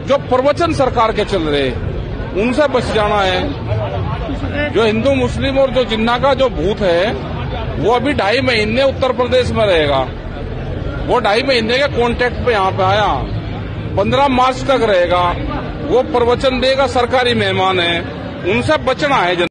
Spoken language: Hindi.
जो प्रवचन सरकार के चल रहे उनसे बच जाना है। जो हिंदू मुस्लिम और जो जिन्ना का जो भूत है वो अभी 2.5 महीने उत्तर प्रदेश में रहेगा। वो 2.5 महीने के कॉन्टेक्ट पे यहाँ पे आया, 15 मार्च तक रहेगा। वो प्रवचन देगा, सरकारी मेहमान है, उनसे बचना है।